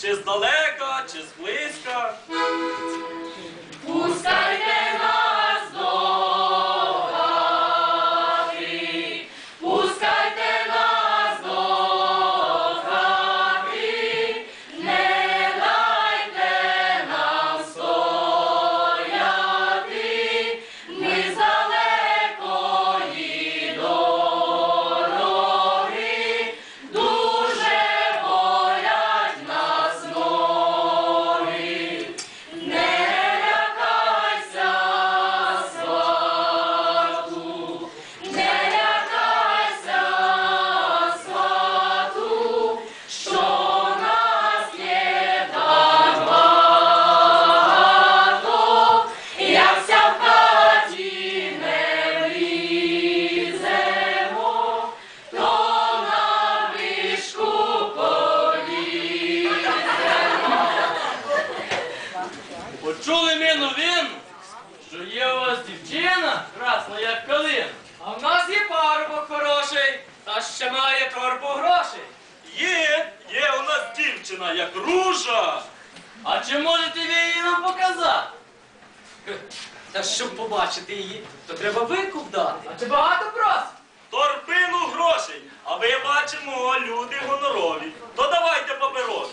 чи здалека, чи зблизька. Пускайте нас до хати, пускайте нас до хати, не дайте нам стояти, ми з далекої дороги, дуже болять нас ноги. Не лякайся свату, не лякайся свату, що нас є так багато, якся в хаті не вліземо, то на вишку поліземо. Почули ми новину, що є у вас дівчина, красна як калина. А в нас є парубок хороший, та ще має торбу грошей. Є у нас дівчина як ружа. А чи можете ви її нам показати? Та щоб побачити її, то треба викуп дати. А чи багато просить? Торбину грошей, а ви бачимо, люди гонорові. То давайте паперові.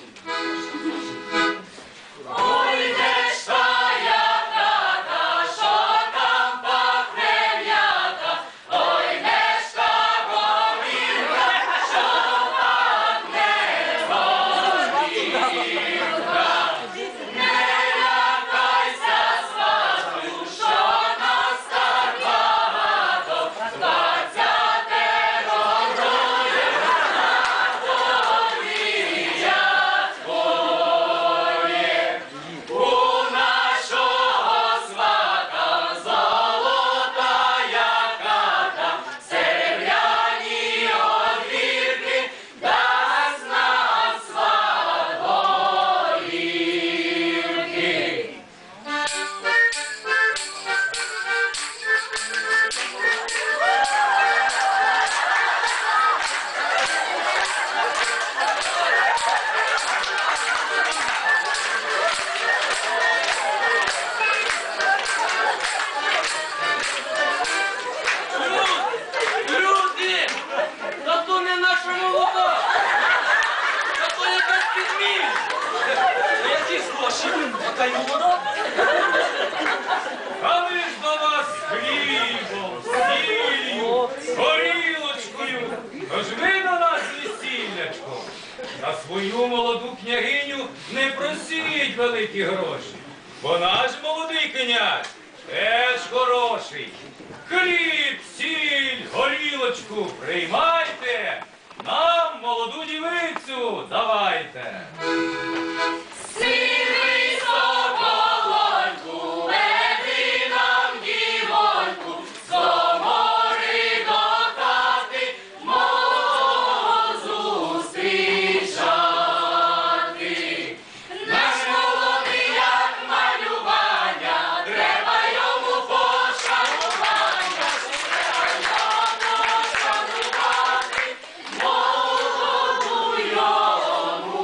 Ой, де ж тая хата, що там пахне м'ята, ой, де ж та говірка, що пахне горілка. Не лякайся свату, що нас так багато, 20-го троє на подвір'я твоє. У нашого свата золотая хата, серебряні одвірки, дасть нам сват горілки. Люди! Та то не наша молода! Та то якась підміна! Які гроші? Яка й молода? А ми ж до вас з хлібом, з сіллю, з горілочкою. Тож ви до нас весіллячко. На свою молоду княгиню не просіть великі гроші. Бо наш молодий князь теж хороший. Хліб, сіль, горілочку приймайте, нам молоду дівицю давайте. Сивий соколоньку, веди нам дівоньку, з комори до хати молоду зустрічати. Наш молодий як малювання, треба йому пошанування, треба йому шанувати, молоду йому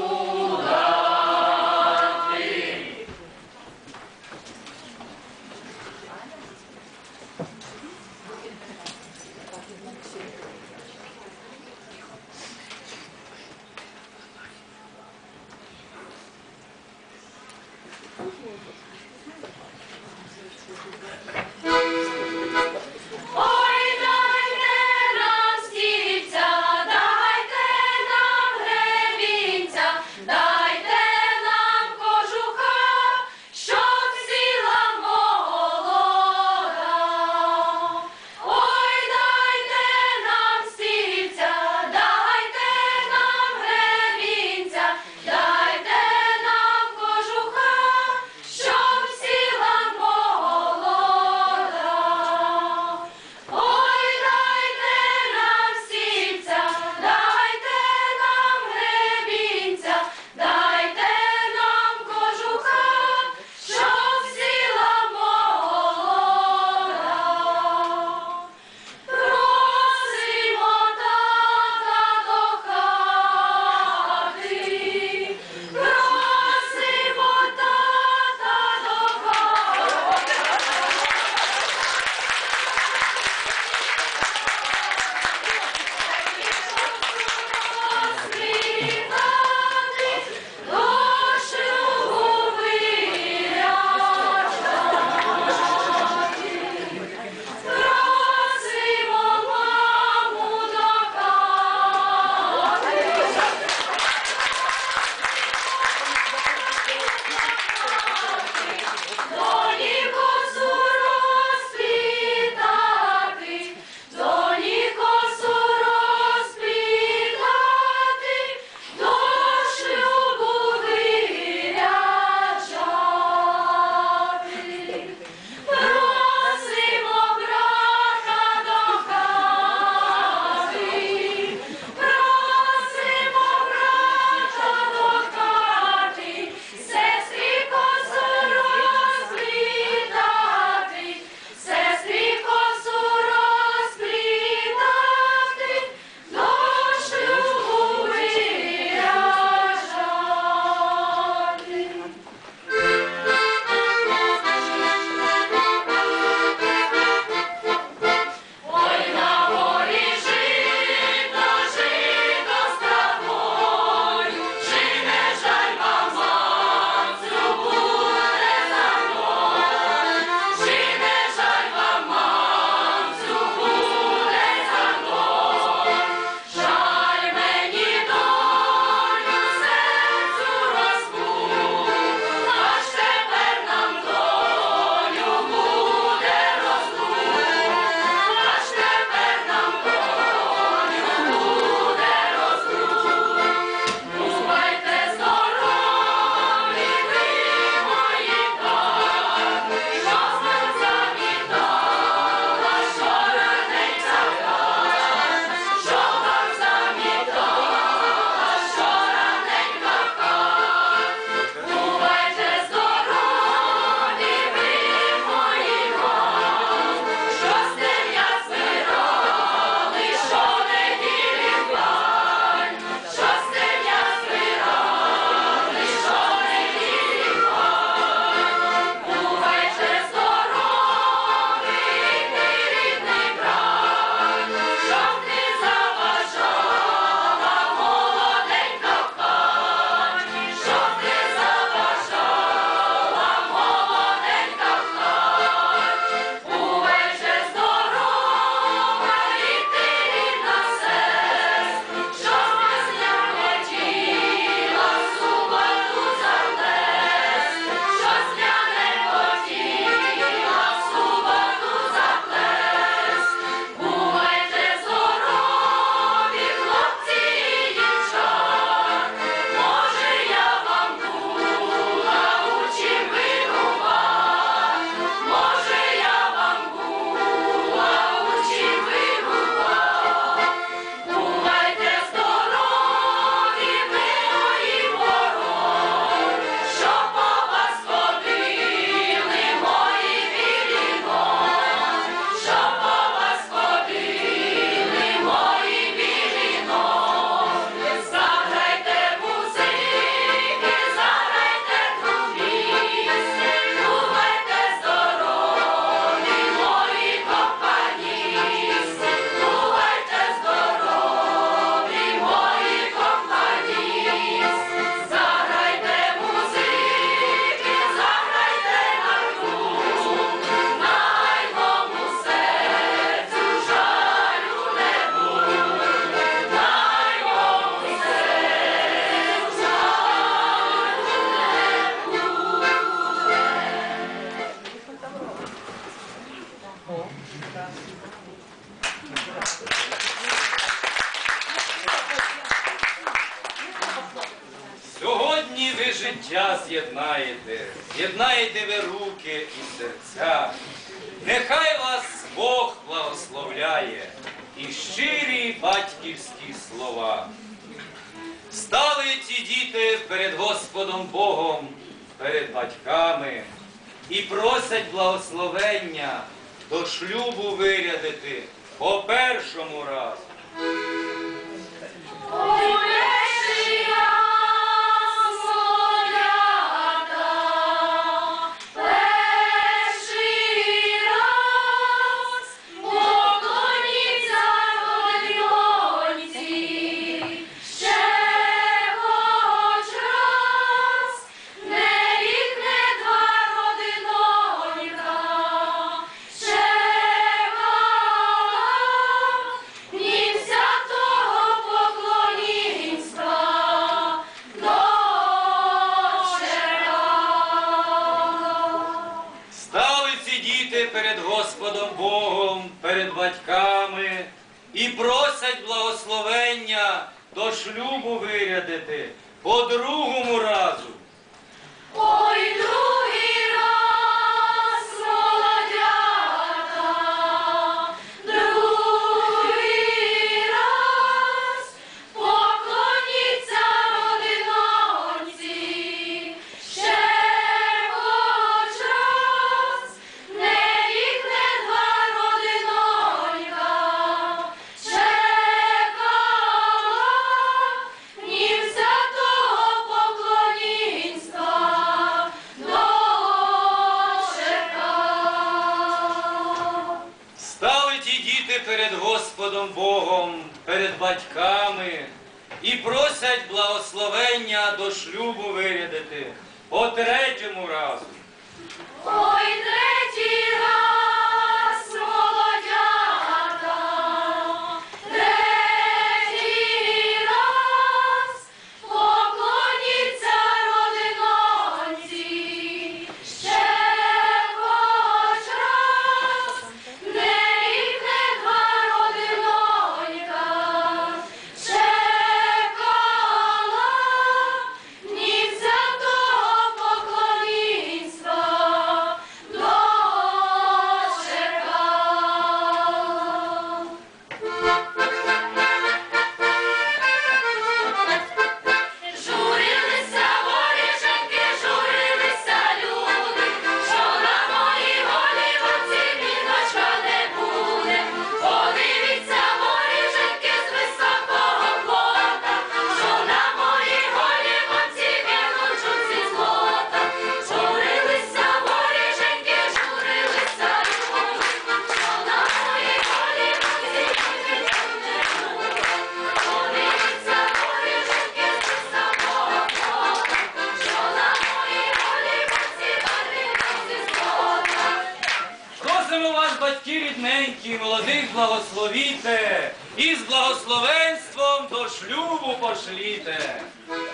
Сьогодні ви життя з'єднаєте ви руки і серця. Нехай вас Бог благословляє і щирі батьківські слова. Стали ці діти перед Господом Богом, перед батьками і просять благословення до шлюбу вирядити по першому разу. Ой, перший раз, молодята, перший раз, поклоніться родиноньці, ще хоч раз, не рік, не два родинонька, ще ні всякого поклонінства дочека. Стали ці діти перед Господом Богом, перед батьками і просять благословення до шлюбу вирядити по другому разу. Ой, другий раз, молодята, другий раз, поклоніться родиноньці, ще хоч раз, не рік, не два родинонька, чекала, ні всякого поклонінства дочека. Стали ті діти перед Господом Богом, перед батьками і просять благословення до шлюбу вирядити по третьому разу. Ой, третій раз, молодята, третій раз, поклоніться родиноньці, ще хоч раз, не рік, не два родинонька, чекала, ні всякого поклонінства дочека. Журилися воріженьки, журилися люди, що на моїй голівці віночка не буде. Подивіться, воріженьки, з високого плота, що на моїй голівці віночок зі злота. Журилися воріженьки, журилися люди, що на моїй голівці віночок не буде. Подивіться, воріженьки, з високого плота, що на моїй голівці віночок зі злота. Просимо вас, батьки рідненькі, молодих благословіте і з благословенством до шлюбу пошліте.